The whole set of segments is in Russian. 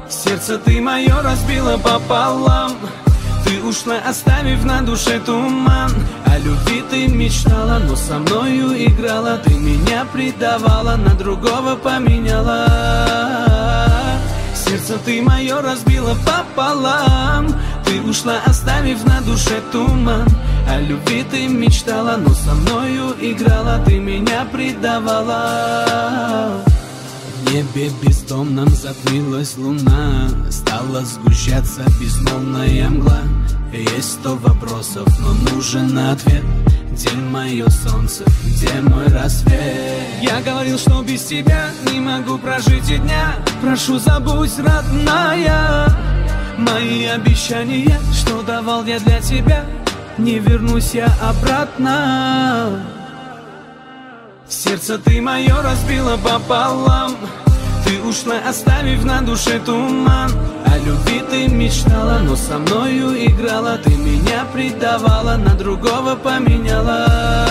Сердце ты мое разбила пополам. Ты ушла, оставив на душе туман. О любви ты мечтала, но со мною играла. Ты меня предавала, на другого поменяла. Сердце ты мое разбила пополам. Ты ушла, оставив на душе туман. О любви ты мечтала, но со мною играла. Ты меня предавала. В небе бездомном затмилась луна. Стала сгущаться безмолвная мгла. Есть 100 вопросов, но нужен ответ. Где мое солнце, где мой рассвет? Я говорил, что без тебя не могу прожить и дня. Прошу, забудь, родная, мои обещания, что давал я для тебя. Не вернусь я обратно. Сердце ты мое разбила пополам. Ты ушла, оставив на душе туман. О любви ты мечтала, но со мною играла. Ты меня предавала, на другого поменяла.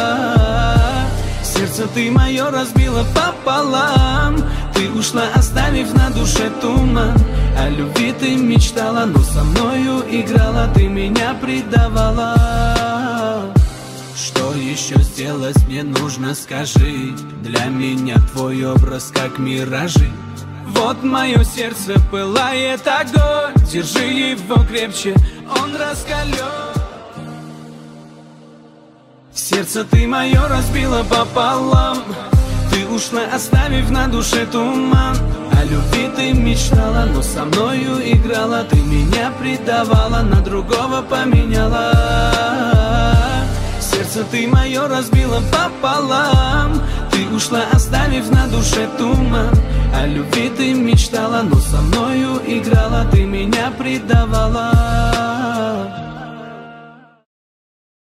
Сердце ты мое разбила пополам. Ты ушла, оставив на душе туман. О любви ты мечтала, но со мною играла. Ты меня предавала. Что еще сделать мне нужно, скажи? Для меня твой образ как миражи. Вот мое сердце пылает огонь. Держи его крепче, он раскален. Сердце ты мое разбила пополам. Ты ушла, оставив на душе туман. О любви ты мечтала, но со мною играла. Ты меня предавала, на другого поменяла. Сердце ты мое разбила пополам. Ты ушла, оставив на душе туман. О любви ты мечтала, но со мною играла. Ты меня предавала.